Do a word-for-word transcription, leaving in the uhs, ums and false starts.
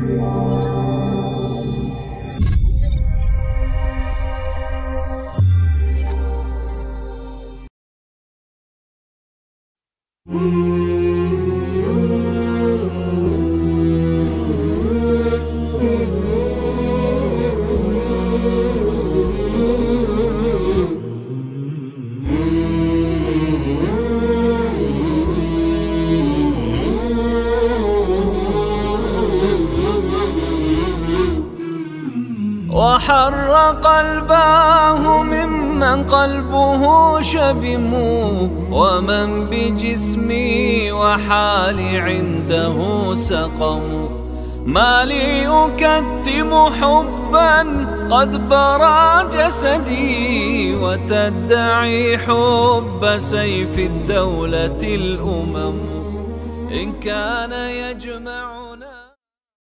وحر قلباه ممن قلبه شبم، ومن بجسمي وحالي عنده سقم. ما لي أكتم حبا قد برى جسدي، وتدعي حب سيف الدولة الأمم. إن كان يجمع